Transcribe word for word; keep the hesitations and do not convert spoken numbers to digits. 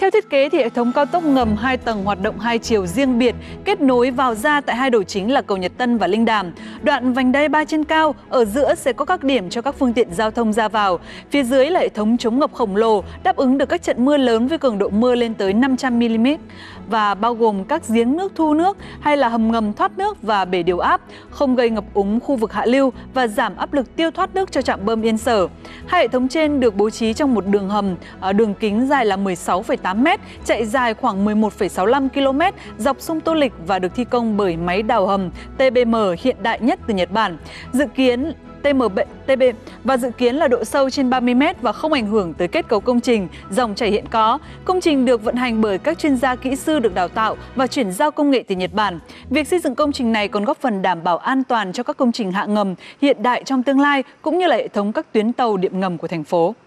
Theo thiết kế thì hệ thống cao tốc ngầm hai tầng hoạt động hai chiều riêng biệt, kết nối vào ra tại hai đầu chính là cầu Nhật Tân và Linh Đàm. Đoạn vành đai ba trên cao, ở giữa sẽ có các điểm cho các phương tiện giao thông ra vào. Phía dưới là hệ thống chống ngập khổng lồ, đáp ứng được các trận mưa lớn với cường độ mưa lên tới năm trăm mi li mét và bao gồm các giếng nước thu nước hay là hầm ngầm thoát nước và bể điều áp, không gây ngập úng khu vực hạ lưu và giảm áp lực tiêu thoát nước cho trạm bơm Yên Sở. Hai hệ thống trên được bố trí trong một đường hầm, đường kính dài là mười sáu phẩy tám mét, chạy dài khoảng mười một phẩy sáu mươi lăm ki lô mét dọc sông Tô Lịch và được thi công bởi máy đào hầm tê bê em hiện đại nhất từ Nhật Bản. Dự kiến tê bê và dự kiến là độ sâu trên ba mươi mét và không ảnh hưởng tới kết cấu công trình, dòng chảy hiện có. Công trình được vận hành bởi các chuyên gia kỹ sư được đào tạo và chuyển giao công nghệ từ Nhật Bản. Việc xây dựng công trình này còn góp phần đảm bảo an toàn cho các công trình hạ ngầm hiện đại trong tương lai cũng như là hệ thống các tuyến tàu điện ngầm của thành phố.